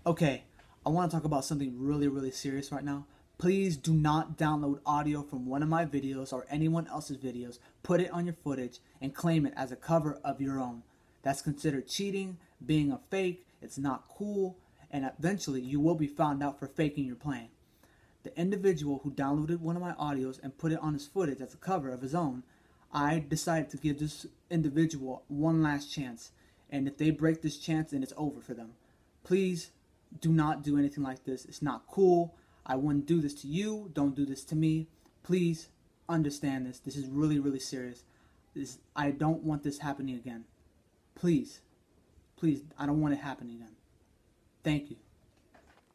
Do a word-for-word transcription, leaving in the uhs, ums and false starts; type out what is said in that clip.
Okay, I want to talk about something really, really serious right now. Please do not download audio from one of my videos or anyone else's videos, put it on your footage, and claim it as a cover of your own. That's considered cheating, being a fake, it's not cool, and eventually you will be found out for faking your playing. The individual who downloaded one of my audios and put it on his footage as a cover of his own, I decided to give this individual one last chance. And if they break this chance, then it's over for them. Please do not do anything like this. It's not cool. I wouldn't do this to you. Don't do this to me. Please understand this. This is really, really serious. This, I don't want this happening again. Please. Please, I don't want it happening again. Thank you.